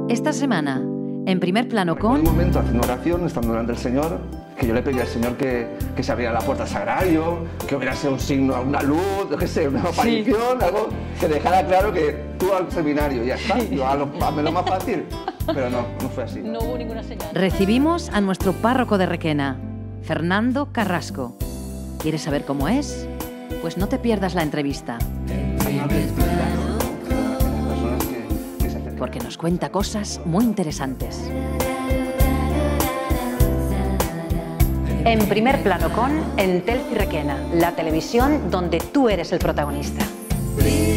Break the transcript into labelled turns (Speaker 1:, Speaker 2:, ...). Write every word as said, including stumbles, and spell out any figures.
Speaker 1: Esta semana, en Primer Plano con...
Speaker 2: En un momento, haciendo oración, estando delante del Señor, que yo le pedí al Señor que, que se abriera la puerta al sagrario, que hubiera sido un signo, una luz, yo qué sé, una aparición, sí. Algo que dejara claro que tú al seminario, ya está, yo, a lo, a lo más fácil, pero no, no fue así.
Speaker 3: No hubo ninguna señal.
Speaker 1: Recibimos a nuestro párroco de Requena, Fernando Carrasco. ¿Quieres saber cómo es? Pues no te pierdas la entrevista. Porque nos cuenta cosas muy interesantes. En Primer Plano con Entel y Requena, la televisión donde tú eres el protagonista.